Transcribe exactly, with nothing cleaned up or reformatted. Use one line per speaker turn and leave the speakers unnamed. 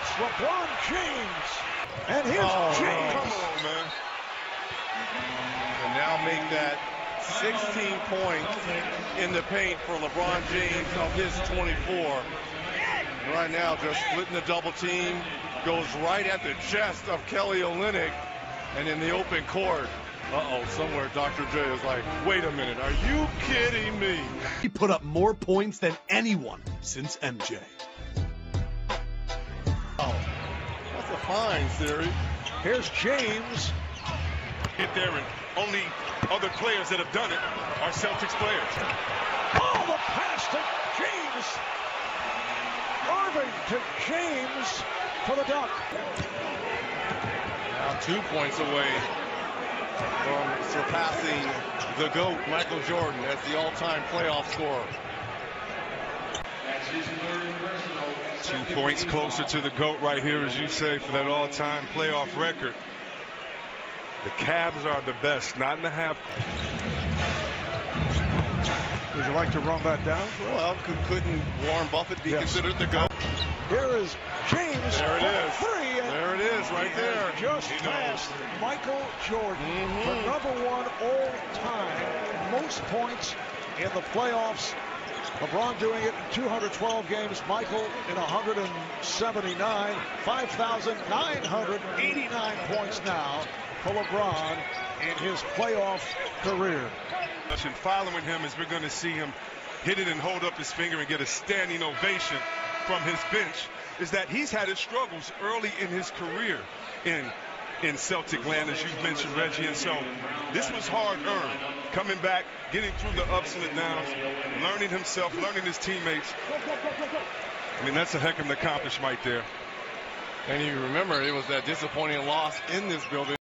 It's LeBron James. And here's
oh,
James.
Come on, man. And now make that sixteen points in the paint for LeBron James of his twenty-four. Right now, just splitting the double team. Goes right at the chest of Kelly Olynyk. And in the open court. Uh-oh, somewhere Doctor J is like, wait a minute, are you kidding me?
He put up more points than anyone since M J.
Oh, that's a fine theory.
Here's James.
Get there, and only other players that have done it are Celtics players.
Oh, the pass to James. Irving to James for the dunk.
Now two points away from surpassing the GOAT, Michael Jordan, as the all-time playoff scorer.
Two points closer to the GOAT right here, as you say, for that all-time playoff record. The Cavs are the best, not in the half.
Would you like to run that down?
Well, couldn't Warren Buffett be yes. considered the GOAT?
Here is James.
There it is.
Three.
There it is, right there.
Just passed Michael Jordan
mm-hmm.
for number one all-time most points in the playoffs. LeBron doing it in two hundred twelve games. Michael in one hundred seventy-nine. five thousand nine hundred eighty-nine points now for LeBron in his playoff career.
And following him, as we're going to see him hit it and hold up his finger and get a standing ovation from his bench, is that he's had his struggles early in his career in in Celtic land, as you've mentioned, Reggie. And so this was hard-earned, coming back, getting through the ups and the downs, learning himself, learning his teammates. I mean, that's a heck of an accomplishment right there.
And you remember, it was that disappointing loss in this building.